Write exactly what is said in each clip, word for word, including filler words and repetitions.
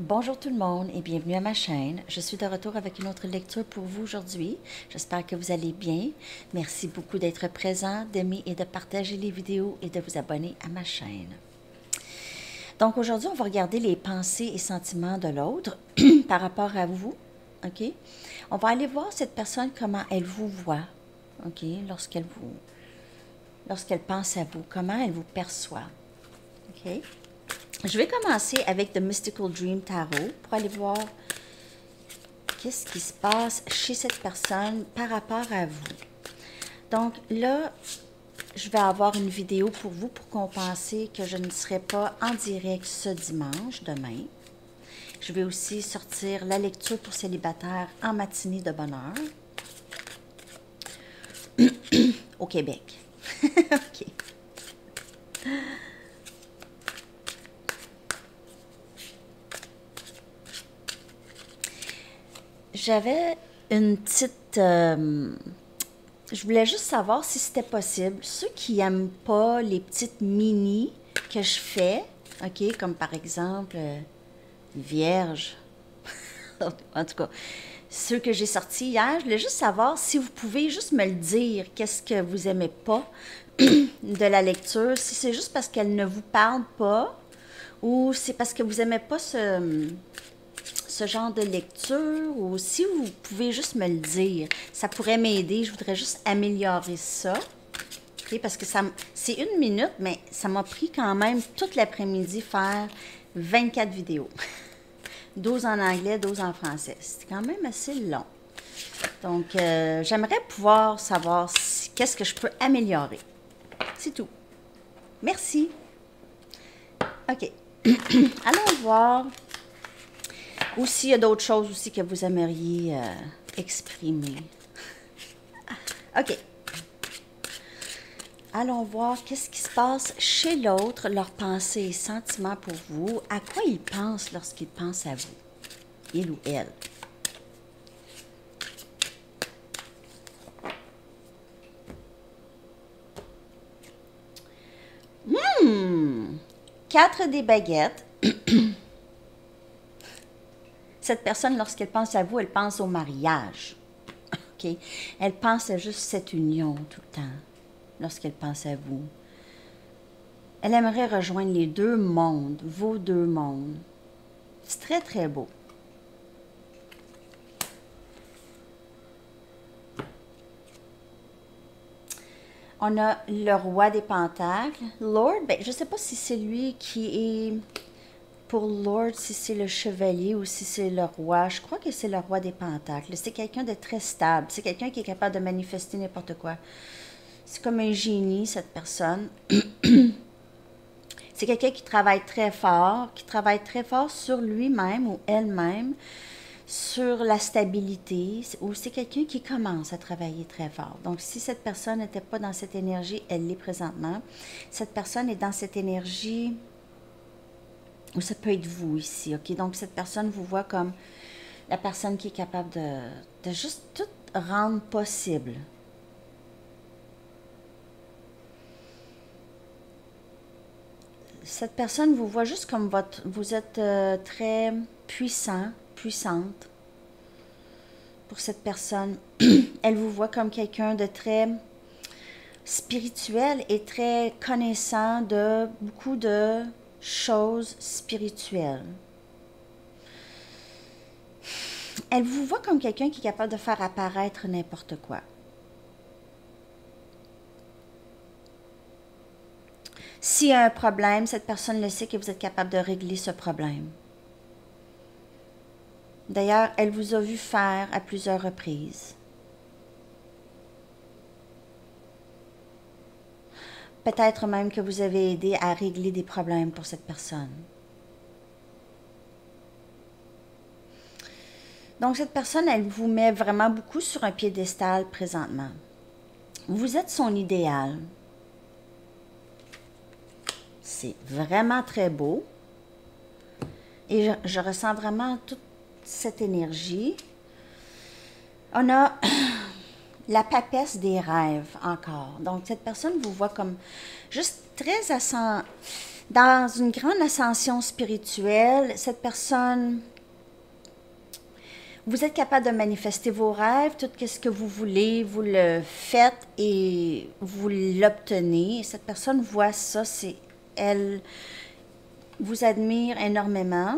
Bonjour tout le monde et bienvenue à ma chaîne. Je suis de retour avec une autre lecture pour vous aujourd'hui. J'espère que vous allez bien. Merci beaucoup d'être présent, d'aimer et de partager les vidéos et de vous abonner à ma chaîne. Donc aujourd'hui, on va regarder les pensées et sentiments de l'autre par rapport à vous. OK? On va aller voir cette personne, comment elle vous voit. OK? Lorsqu'elle vous, lorsqu'elle pense à vous, comment elle vous perçoit. OK? Je vais commencer avec The Mystical Dream Tarot pour aller voir qu'est-ce qui se passe chez cette personne par rapport à vous. Donc là, je vais avoir une vidéo pour vous pour compenser que je ne serai pas en direct ce dimanche, demain. Je vais aussi sortir la lecture pour célibataires en matinée de bonne heure au Québec. OK. J'avais une petite... Euh, je voulais juste savoir si c'était possible. Ceux qui n'aiment pas les petites mini que je fais, OK, comme par exemple euh, Vierge, en tout cas, ceux que j'ai sortis hier, je voulais juste savoir si vous pouvez juste me le dire, qu'est-ce que vous aimez pas de la lecture, si c'est juste parce qu'elle ne vous parle pas ou c'est parce que vous aimez pas ce... ce genre de lecture, ou si vous pouvez juste me le dire, ça pourrait m'aider. Je voudrais juste améliorer ça. Okay? Parce que ça, c'est une minute, mais ça m'a pris quand même toute l'après-midi faire vingt-quatre vidéos. douze en anglais, douze en français. C'est quand même assez long. Donc, euh, j'aimerais pouvoir savoir si, qu'est-ce que je peux améliorer. C'est tout. Merci. OK. Allons voir. Ou s'il y a d'autres choses aussi que vous aimeriez euh, exprimer. OK. Allons voir qu'est-ce qui se passe chez l'autre, leurs pensées et sentiments pour vous. À quoi ils pensent lorsqu'ils pensent à vous, il ou elle. Hmm. Quatre des baguettes. Cette personne, lorsqu'elle pense à vous, elle pense au mariage. OK? Elle pense à juste cette union tout le temps, lorsqu'elle pense à vous. Elle aimerait rejoindre les deux mondes, vos deux mondes. C'est très, très beau. On a le roi des pentacles. Lord, ben, je ne sais pas si c'est lui qui est... Pour Lord, si c'est le chevalier ou si c'est le roi, je crois que c'est le roi des pentacles. C'est quelqu'un de très stable. C'est quelqu'un qui est capable de manifester n'importe quoi. C'est comme un génie, cette personne. C'est quelqu'un qui travaille très fort, qui travaille très fort sur lui-même ou elle-même, sur la stabilité, ou c'est quelqu'un qui commence à travailler très fort. Donc, si cette personne n'était pas dans cette énergie, elle l'est présentement. Cette personne est dans cette énergie... Ou ça peut être vous ici, OK? Donc, cette personne vous voit comme la personne qui est capable de, de juste tout rendre possible. Cette personne vous voit juste comme votre... Vous êtes euh, très puissant, puissante. Pour cette personne, elle vous voit comme quelqu'un de très spirituel et très connaissant de beaucoup de... choses spirituelles. Elle vous voit comme quelqu'un qui est capable de faire apparaître n'importe quoi. S'il y a un problème, cette personne le sait que vous êtes capable de régler ce problème. D'ailleurs, elle vous a vu faire à plusieurs reprises. Peut-être même que vous avez aidé à régler des problèmes pour cette personne. Donc, cette personne, elle vous met vraiment beaucoup sur un piédestal présentement. Vous êtes son idéal. C'est vraiment très beau. Et je, je ressens vraiment toute cette énergie. On a... la papesse des rêves, encore. Donc, cette personne vous voit comme juste très Dans une grande ascension spirituelle, cette personne, vous êtes capable de manifester vos rêves, tout ce que vous voulez, vous le faites et vous l'obtenez. Cette personne voit ça, c'est elle vous admire énormément.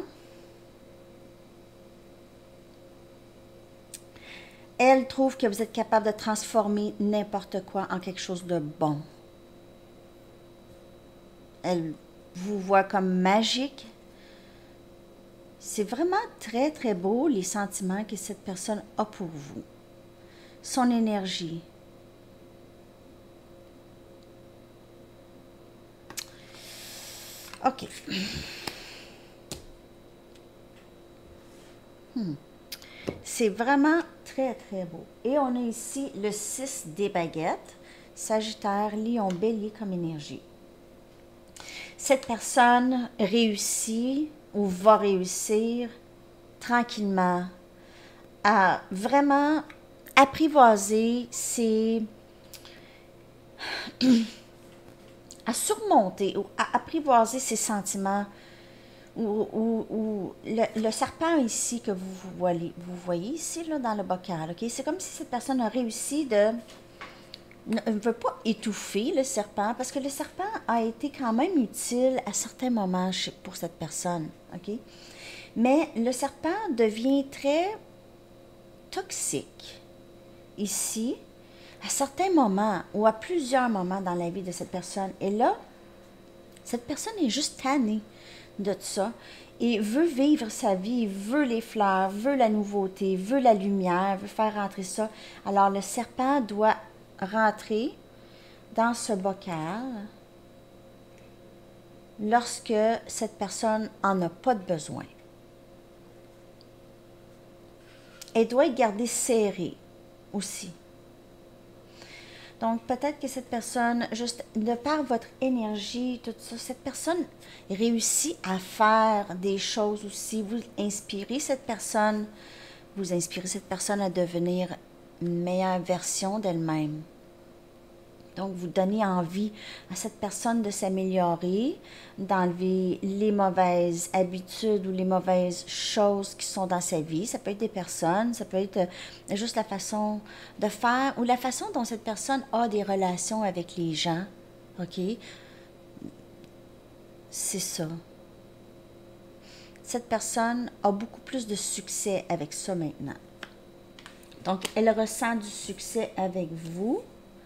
Elle trouve que vous êtes capable de transformer n'importe quoi en quelque chose de bon. Elle vous voit comme magique. C'est vraiment très, très beau les sentiments que cette personne a pour vous. Son énergie. OK. Hmm. C'est vraiment très, très beau. Et on a ici le six des baguettes. Sagittaire, Lion, Bélier comme énergie. Cette personne réussit ou va réussir tranquillement à vraiment apprivoiser ses... à surmonter ou à apprivoiser ses sentiments. Ou, ou, ou le, le serpent ici que vous, vous, voyez, vous voyez ici là, dans le bocal, okay? C'est comme si cette personne a réussi de... ne veut pas étouffer le serpent, parce que le serpent a été quand même utile à certains moments chez, pour cette personne, ok? Mais le serpent devient très toxique ici, à certains moments, ou à plusieurs moments dans la vie de cette personne. Et là, cette personne est juste tannée de ça et veut vivre sa vie, veut les fleurs, veut la nouveauté, veut la lumière, veut faire rentrer ça. Alors le serpent doit rentrer dans ce bocal lorsque cette personne en a pas de besoin. Elle doit être gardée serrée aussi. Donc, peut-être que cette personne, juste de par votre énergie, tout ça, cette personne réussit à faire des choses aussi. Vous inspirez cette personne, vous inspirez cette personne à devenir une meilleure version d'elle-même. Donc, vous donnez envie à cette personne de s'améliorer, d'enlever les mauvaises habitudes ou les mauvaises choses qui sont dans sa vie. Ça peut être des personnes, ça peut être juste la façon de faire ou la façon dont cette personne a des relations avec les gens. OK? C'est ça. Cette personne a beaucoup plus de succès avec ça maintenant. Donc, elle ressent du succès avec vous.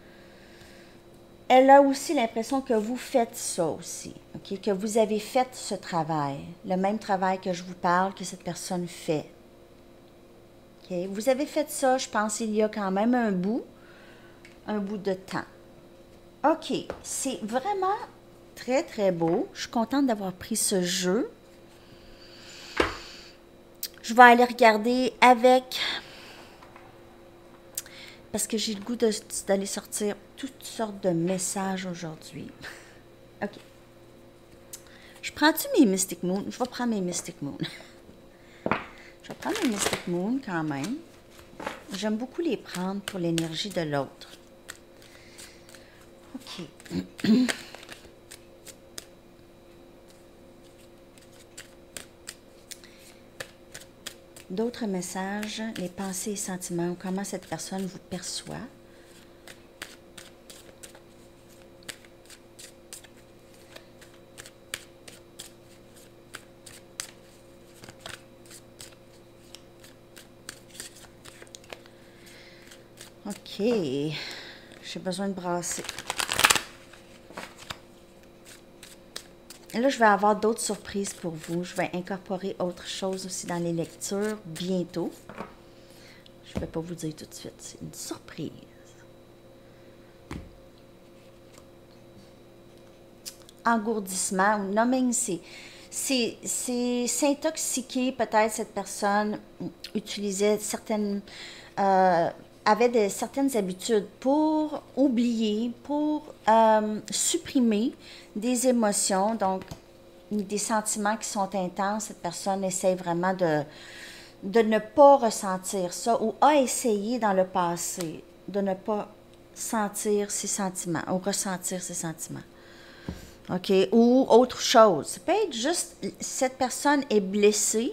Elle a aussi l'impression que vous faites ça aussi, okay? Que vous avez fait ce travail, le même travail que je vous parle, que cette personne fait. Okay? Vous avez fait ça, je pense, il y a quand même un bout, un bout de temps. OK, c'est vraiment très, très beau. Je suis contente d'avoir pris ce jeu. Je vais aller regarder avec... Parce que j'ai le goût d'aller sortir toutes sortes de messages aujourd'hui. OK. Je prends-tu mes Mystic Moon? Je vais prendre mes Mystic Moon. Je vais prendre mes Mystic Moon quand même. J'aime beaucoup les prendre pour l'énergie de l'autre. OK. D'autres messages, les pensées et sentiments, comment cette personne vous perçoit. OK. J'ai besoin de brasser. Et là, je vais avoir d'autres surprises pour vous. Je vais incorporer autre chose aussi dans les lectures bientôt. Je ne vais pas vous dire tout de suite. C'est une surprise. Engourdissement ou numbing, c'est s'intoxiquer. Peut-être cette personne utilisait certaines... Euh, avait de, certaines habitudes pour oublier, pour euh, supprimer des émotions, donc des sentiments qui sont intenses. Cette personne essaie vraiment de, de ne pas ressentir ça ou a essayé dans le passé de ne pas sentir ses sentiments ou ressentir ses sentiments. OK? Ou autre chose. Ça peut être juste, cette personne est blessée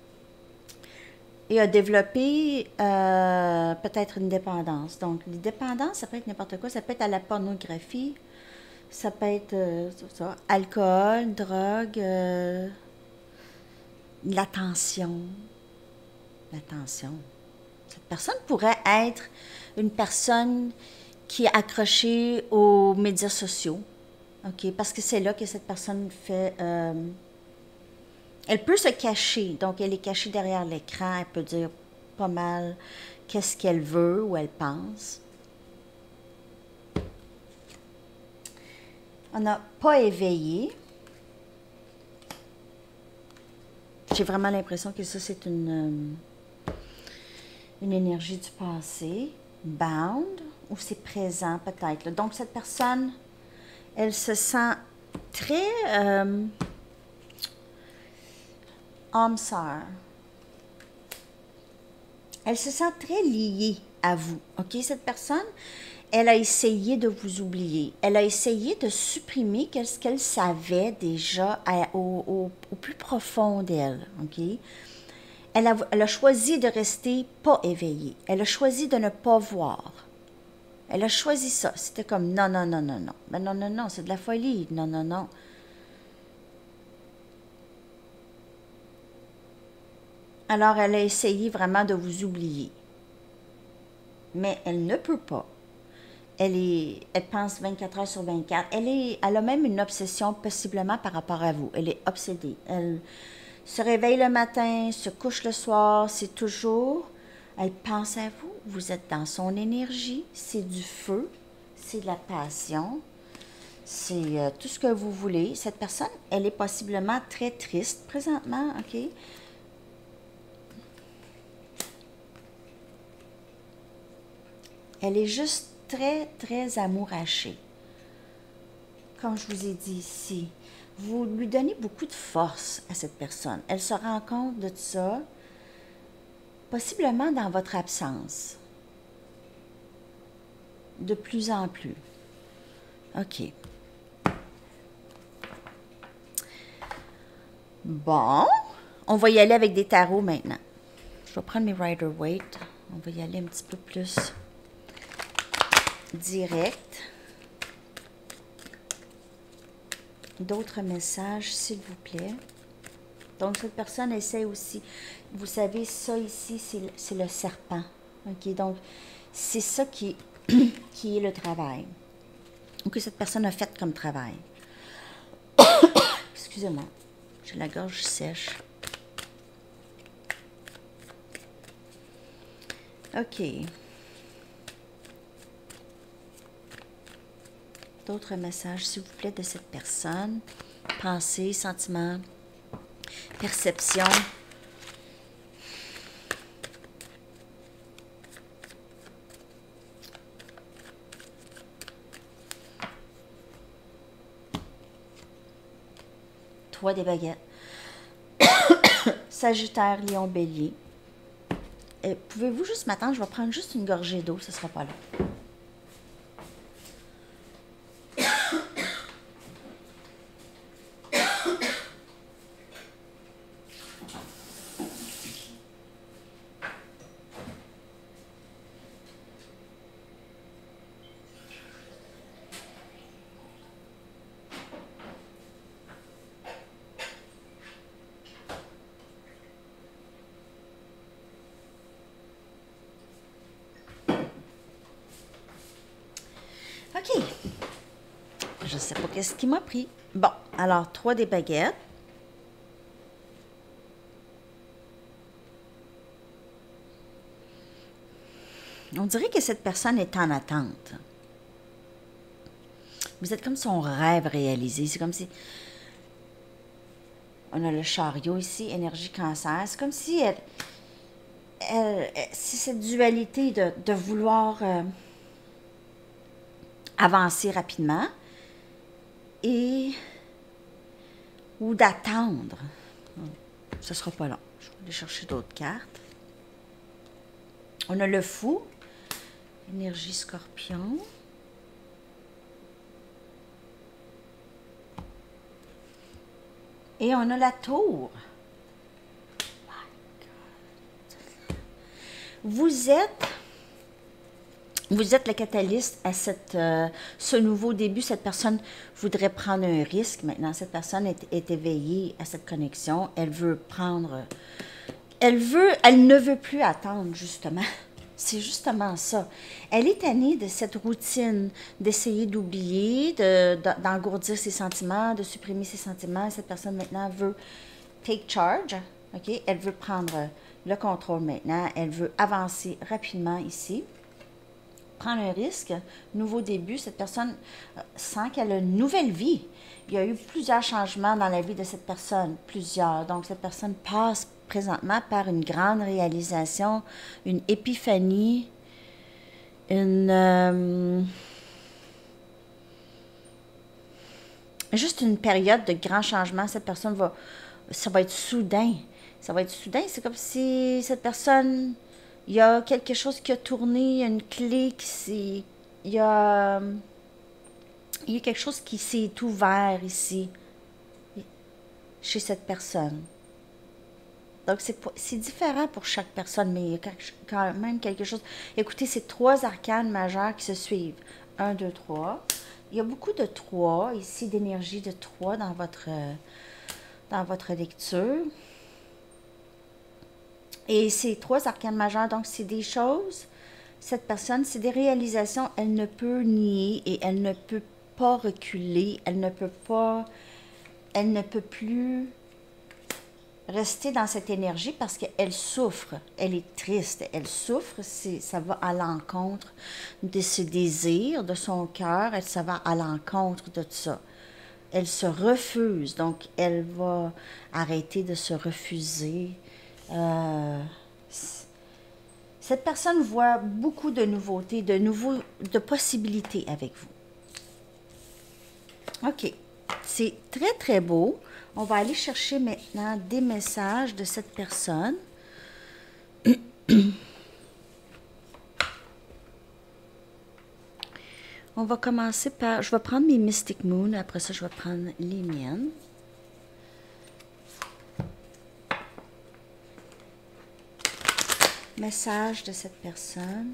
et a développé euh, peut-être une dépendance. Donc, les dépendances, ça peut être n'importe quoi. Ça peut être à la pornographie, ça peut être euh, ça, alcool, drogue, euh, l'attention. L'attention. Cette personne pourrait être une personne qui est accrochée aux médias sociaux. OK? Parce que c'est là que cette personne fait... Euh, elle peut se cacher. Donc, elle est cachée derrière l'écran. Elle peut dire pas mal qu'est-ce qu'elle veut ou elle pense. On n'a pas éveillé. J'ai vraiment l'impression que ça, c'est une, une énergie du passé. Bound, ou c'est présent peut-être. Donc, cette personne, elle se sent très euh, âme sœur. Elle se sent très liée à vous. OK? Cette personne, elle a essayé de vous oublier. Elle a essayé de supprimer ce qu'elle savait déjà à, au, au, au plus profond d'elle. OK? Elle a, elle a choisi de rester pas éveillée. Elle a choisi de ne pas voir. Elle a choisi ça. C'était comme non, non, non, non, non. Ben non, non, non, c'est de la folie. Non, non, non. Alors, elle a essayé vraiment de vous oublier. Mais elle ne peut pas. Elle, est, elle pense vingt-quatre heures sur vingt-quatre. Elle, est, elle a même une obsession possiblement par rapport à vous. Elle est obsédée. Elle se réveille le matin, se couche le soir. C'est toujours... Elle pense à vous. Vous êtes dans son énergie. C'est du feu. C'est de la passion. C'est euh, tout ce que vous voulez. Cette personne, elle est possiblement très triste présentement. OK? Elle est juste très, très amourachée. Comme je vous ai dit ici, vous lui donnez beaucoup de force à cette personne. Elle se rend compte de ça, possiblement dans votre absence. De plus en plus. OK. Bon, on va y aller avec des tarots maintenant. Je vais prendre mes Rider-Waite. On va y aller un petit peu plus direct. D'autres messages, s'il vous plaît. Donc, cette personne essaie aussi. Vous savez, ça ici, c'est le serpent. OK? Donc, c'est ça qui, qui est le travail. Ou que cette personne a fait comme travail. Excusez-moi. J'ai la gorge sèche. OK. D'autres messages, s'il vous plaît, de cette personne. Pensée, sentiment, perception. Trois des baguettes. Sagittaire, Lion, Bélier. Pouvez-vous juste m'attendre? Je vais prendre juste une gorgée d'eau, ce ne sera pas long. OK. Je ne sais pas qu'est-ce qui m'a pris. Bon, alors, trois des baguettes. On dirait que cette personne est en attente. Vous êtes comme son rêve réalisé. C'est comme si... On a le chariot ici, énergie cancer. C'est comme si elle... elle c'est cette dualité de, de vouloir... Euh, avancer rapidement et ou d'attendre. Ce ne sera pas long. Je vais aller chercher d'autres cartes. On a le fou, énergie scorpion. Et on a la tour. Vous êtes, vous êtes le catalyste à cette, euh, ce nouveau début. Cette personne voudrait prendre un risque. Maintenant, cette personne est, est éveillée à cette connexion. Elle veut prendre... Elle veut, elle ne veut plus attendre, justement. C'est justement ça. Elle est tannée de cette routine, d'essayer d'oublier, de, de, d'engourdir ses sentiments, de supprimer ses sentiments. Cette personne, maintenant, veut take charge. Okay? Elle veut prendre le contrôle maintenant. Elle veut avancer rapidement ici. Prendre un risque. Nouveau début. Cette personne sent qu'elle a une nouvelle vie. Il y a eu plusieurs changements dans la vie de cette personne. Plusieurs. Donc, cette personne passe présentement par une grande réalisation, une épiphanie, une... Euh, juste une période de grand changement. Cette personne va... Ça va être soudain. Ça va être soudain. C'est comme si cette personne... Il y a quelque chose qui a tourné, il y a une clé qui s'est... Il y a... Il y a quelque chose qui s'est ouvert ici, chez cette personne. Donc, c'est différent pour chaque personne, mais il y a quand même quelque chose. Écoutez, c'est trois arcanes majeures qui se suivent. Un, deux, trois. Il y a beaucoup de trois, ici, d'énergie de trois dans votre, dans votre lecture. Et ces trois arcanes majeures, donc, c'est des choses, cette personne, c'est des réalisations, elle ne peut nier et elle ne peut pas reculer, elle ne peut pas, elle ne peut plus... rester dans cette énergie parce qu'elle souffre, elle est triste, elle souffre, ça va à l'encontre de ses désirs, de son cœur, ça va à l'encontre de tout ça. Elle se refuse, donc elle va arrêter de se refuser. Euh, cette personne voit beaucoup de nouveautés, de nouveaux, de possibilités avec vous. OK, c'est très très beau. On va aller chercher maintenant des messages de cette personne. On va commencer par... Je vais prendre mes Mystic Moon. Après ça, je vais prendre les miennes. Message de cette personne.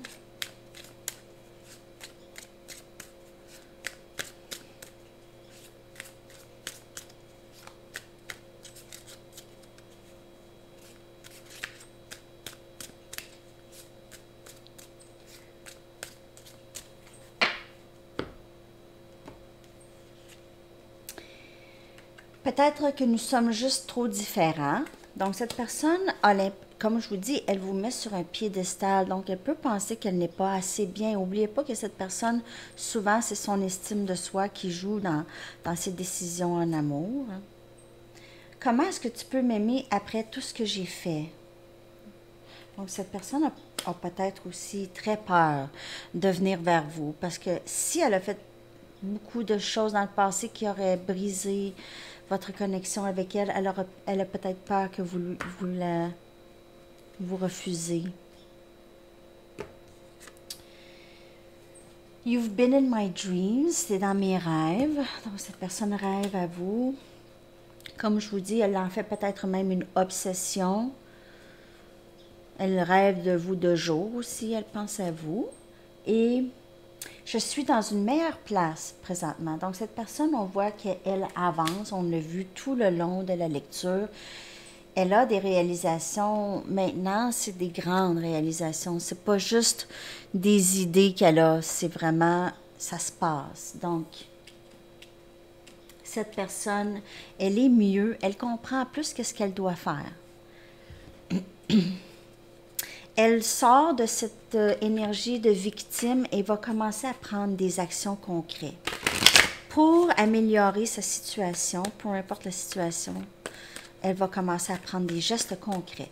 Peut-être que nous sommes juste trop différents. Donc, cette personne, a comme je vous dis, elle vous met sur un piédestal. Donc, elle peut penser qu'elle n'est pas assez bien. N'oubliez pas que cette personne, souvent, c'est son estime de soi qui joue dans, dans ses décisions en amour. Comment est-ce que tu peux m'aimer après tout ce que j'ai fait? Donc, cette personne a, a peut-être aussi très peur de venir vers vous. Parce que si elle a fait beaucoup de choses dans le passé qui auraient brisé votre connexion avec elle, elle, aura, elle a peut-être peur que vous, vous, la, vous refusez. You've been in my dreams, c'est dans mes rêves. Donc, cette personne rêve à vous. Comme je vous dis, elle en fait peut-être même une obsession. Elle rêve de vous de jour aussi, elle pense à vous. Et je suis dans une meilleure place présentement. Donc, cette personne, on voit qu'elle avance. On l'a vu tout le long de la lecture. Elle a des réalisations. Maintenant, c'est des grandes réalisations. C'est pas juste des idées qu'elle a. C'est vraiment, ça se passe. Donc, cette personne, elle est mieux. Elle comprend plus qu'est-ce qu'elle doit faire. Elle sort de cette euh, énergie de victime et va commencer à prendre des actions concrètes pour améliorer sa situation, peu importe la situation. Elle va commencer à prendre des gestes concrets.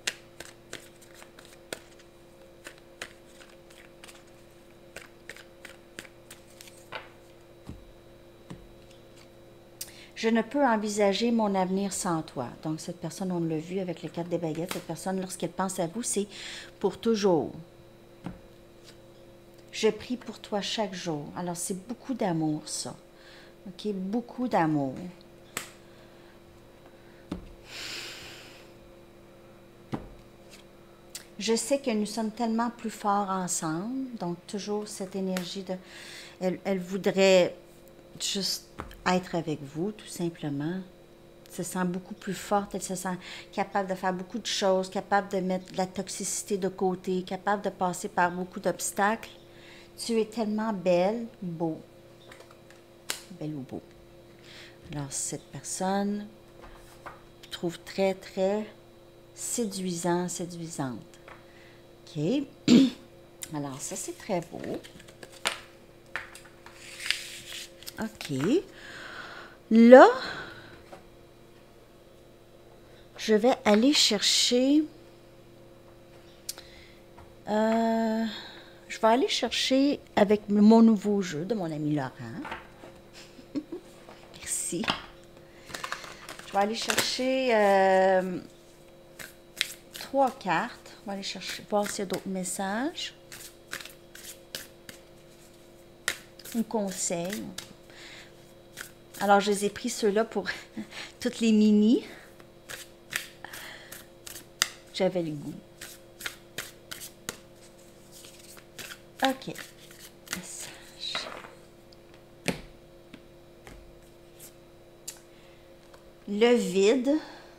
Je ne peux envisager mon avenir sans toi. Donc, cette personne, on l'a vu avec les quatre des baguettes, cette personne, lorsqu'elle pense à vous, c'est pour toujours. Je prie pour toi chaque jour. Alors, c'est beaucoup d'amour, ça. OK? Beaucoup d'amour. Je sais que nous sommes tellement plus forts ensemble, donc toujours cette énergie de... Elle, elle voudrait juste être avec vous, tout simplement. Elle se sent beaucoup plus forte, elle se sent capable de faire beaucoup de choses, capable de mettre la toxicité de côté, capable de passer par beaucoup d'obstacles. Tu es tellement belle, beau. Belle ou beau. Alors, cette personne trouve très, très séduisant, séduisante. OK. Alors, ça, c'est très beau. OK. Là, je vais aller chercher... Euh, je vais aller chercher avec mon nouveau jeu de mon ami Laurent. Merci. Je vais aller chercher euh, trois cartes. On va aller chercher, voir s'il y a d'autres messages. Un conseil. Alors, je les ai pris ceux-là pour toutes les mini. J'avais le goût. OK. Message. Le vide.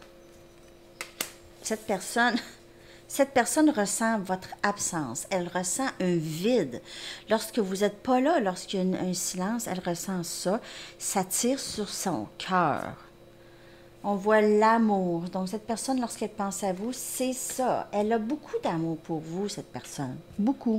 Cette personne... Cette personne ressent votre absence. Elle ressent un vide. Lorsque vous n'êtes pas là, lorsqu'il y a un, un silence, elle ressent ça. Ça tire sur son cœur. On voit l'amour. Donc, cette personne, lorsqu'elle pense à vous, c'est ça. Elle a beaucoup d'amour pour vous, cette personne. Beaucoup.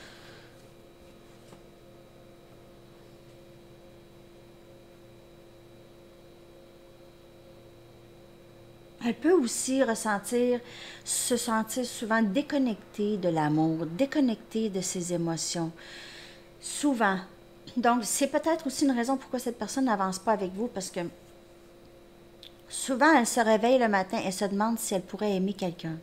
Elle peut aussi ressentir, se sentir souvent déconnectée de l'amour, déconnectée de ses émotions. Souvent. Donc, c'est peut-être aussi une raison pourquoi cette personne n'avance pas avec vous, parce que souvent, elle se réveille le matin et se demande si elle pourrait aimer quelqu'un.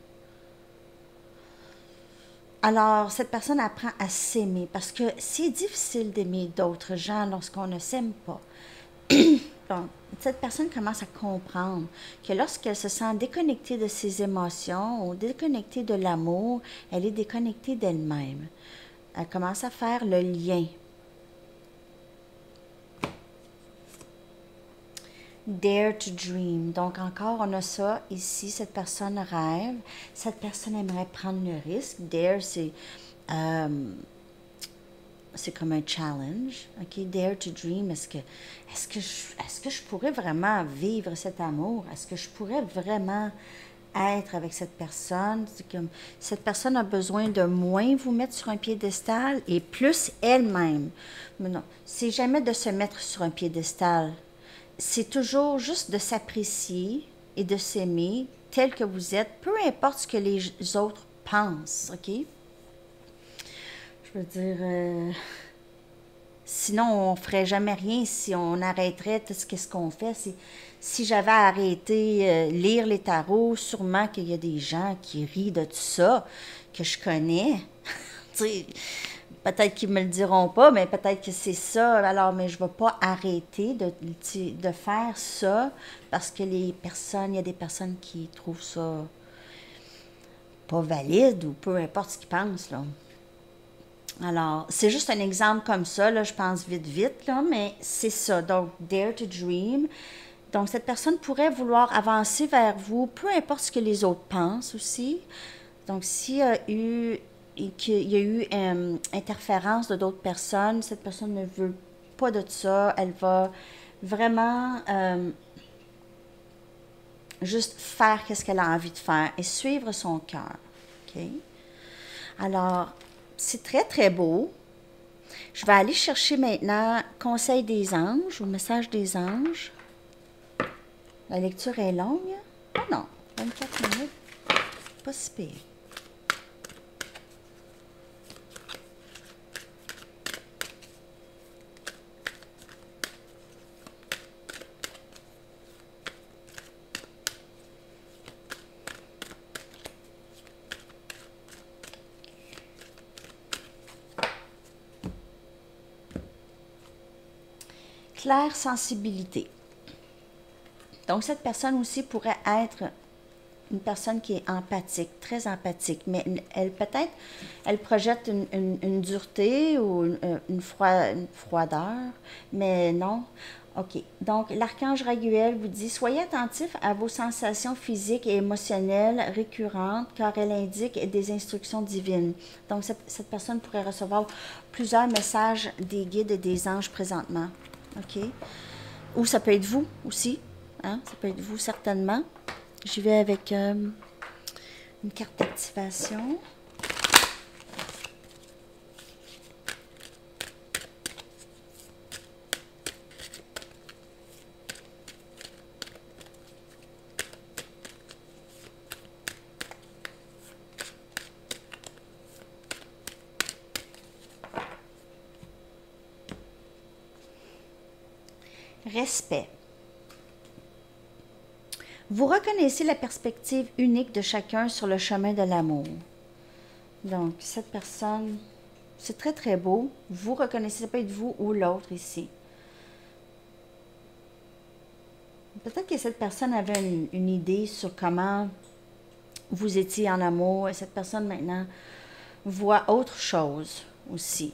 Alors, cette personne apprend à s'aimer, parce que c'est difficile d'aimer d'autres gens lorsqu'on ne s'aime pas. Donc, cette personne commence à comprendre que lorsqu'elle se sent déconnectée de ses émotions ou déconnectée de l'amour, elle est déconnectée d'elle-même. Elle commence à faire le lien. Dare to dream. Donc, encore, on a ça ici. Cette personne rêve. Cette personne aimerait prendre le risque. Dare, c'est... Euh, c'est comme un challenge, ok? Dare to dream. Est-ce que, est-ce que je, est-ce que je pourrais vraiment vivre cet amour? Est-ce que je pourrais vraiment être avec cette personne? C'est comme, cette personne a besoin de moins vous mettre sur un piédestal et plus elle-même. Mais non, c'est jamais de se mettre sur un piédestal. C'est toujours juste de s'apprécier et de s'aimer tel que vous êtes, peu importe ce que les autres pensent, ok? Je veux dire, euh, sinon on ferait jamais rien si on arrêterait tout ce qu'est-ce qu'on fait. Si, si j'avais arrêté euh, lire les tarots, sûrement qu'il y a des gens qui rient de tout ça, que je connais. Tu sais, peut-être qu'ils me le diront pas, mais peut-être que c'est ça. Alors, mais je ne vais pas arrêter de, de faire ça parce que les personnes, il y a des personnes qui trouvent ça pas valide ou peu importe ce qu'ils pensent, là. Alors, c'est juste un exemple comme ça, là, je pense vite, vite, là, mais c'est ça. Donc, dare to dream. Donc, cette personne pourrait vouloir avancer vers vous, peu importe ce que les autres pensent aussi. Donc, s'il y a eu, qu'il y a eu euh, interférence de d'autres personnes, cette personne ne veut pas de ça. Elle va vraiment euh, juste faire ce qu'elle a envie de faire et suivre son cœur. OK? Alors, c'est très, très beau. Je vais aller chercher maintenant Conseil des anges ou Message des anges. La lecture est longue. Ah non, vingt-quatre minutes. Pas si pire. Claire sensibilité. Donc, cette personne aussi pourrait être une personne qui est empathique, très empathique, mais elle peut-être, elle projette une, une, une dureté ou une, une, froid, une froideur, mais non. OK. Donc, l'archange Raguel vous dit, soyez attentif à vos sensations physiques et émotionnelles récurrentes, car elle indique des instructions divines. Donc, cette, cette personne pourrait recevoir plusieurs messages des guides et des anges présentement. OK. Ou ça peut être vous aussi. Hein? Ça peut être vous certainement. J'y vais avec euh, une carte d'activation. Respect. Vous reconnaissez la perspective unique de chacun sur le chemin de l'amour. Donc, cette personne, c'est très, très beau. Vous reconnaissez, ça peut être vous ou l'autre ici. Peut-être que cette personne avait une, une idée sur comment vous étiez en amour et cette personne maintenant voit autre chose aussi.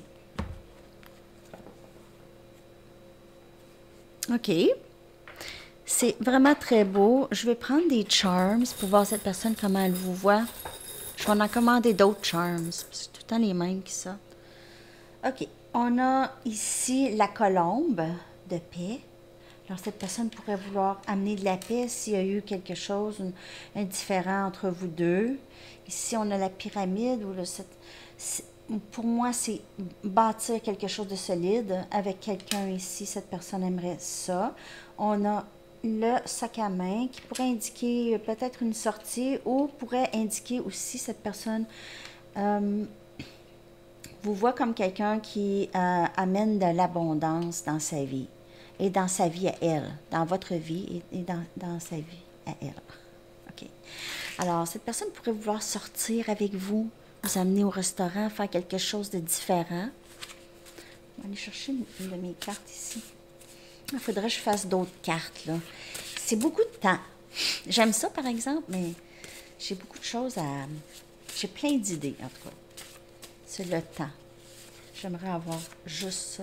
OK. C'est vraiment très beau. Je vais prendre des charms pour voir cette personne, comment elle vous voit. Je vais en commander d'autres charms. C'est tout le temps les mêmes qui sortent. OK. On a ici la colombe de paix. Alors, cette personne pourrait vouloir amener de la paix s'il y a eu quelque chose, un, un différend entre vous deux. Ici, on a la pyramide. Où le, cette, pour moi, c'est bâtir quelque chose de solide avec quelqu'un ici. Cette personne aimerait ça. On a le sac à main qui pourrait indiquer peut-être une sortie ou pourrait indiquer aussi cette personne euh, vous voit comme quelqu'un qui euh, amène de l'abondance dans sa vie et dans sa vie à elle, dans votre vie et, et dans, dans sa vie à elle. OK. Alors, cette personne pourrait vouloir sortir avec vous, vous amener au restaurant, faire quelque chose de différent. On va aller chercher une, une de mes cartes ici. Il faudrait que je fasse d'autres cartes, là. C'est beaucoup de temps. J'aime ça, par exemple, mais j'ai beaucoup de choses à... J'ai plein d'idées, en tout cas. C'est le temps. J'aimerais avoir juste ça.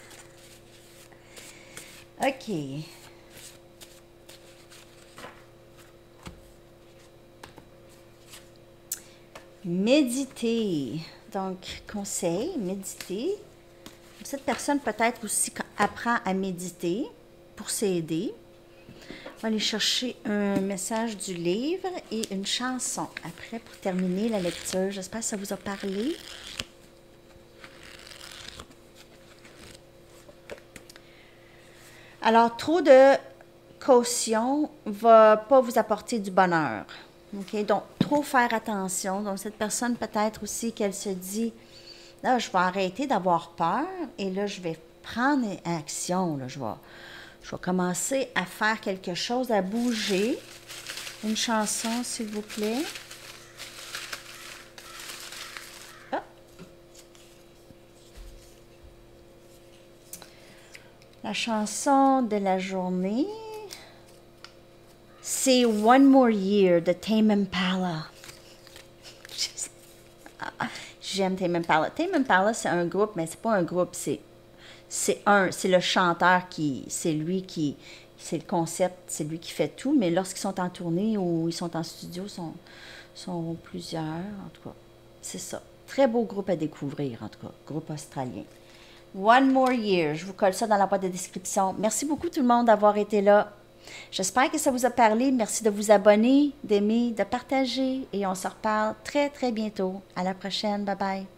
OK. Méditer. Donc, conseil, méditer. Cette personne peut-être aussi apprend à méditer pour s'aider. On va aller chercher un message du livre et une chanson après pour terminer la lecture. J'espère que ça vous a parlé. Alors, trop de caution ne va pas vous apporter du bonheur. Okay? Donc, trop faire attention. Donc, cette personne peut-être aussi qu'elle se dit, là, je vais arrêter d'avoir peur et là, je vais prendre action. Là, je vais... Je vais commencer à faire quelque chose, à bouger. Une chanson, s'il vous plaît. Ah. La chanson de la journée, c'est One More Year de Tame Impala. J'aime Tame Impala. Tame Impala, c'est un groupe, mais c'est pas un groupe, c'est... C'est un, c'est le chanteur qui, c'est lui qui, c'est le concept, c'est lui qui fait tout, mais lorsqu'ils sont en tournée ou ils sont en studio, sont, sont plusieurs, en tout cas, c'est ça. Très beau groupe à découvrir, en tout cas, groupe australien. One More Year, je vous colle ça dans la boîte de description. Merci beaucoup tout le monde d'avoir été là. J'espère que ça vous a parlé. Merci de vous abonner, d'aimer, de partager et on se reparle très très bientôt. À la prochaine, bye bye.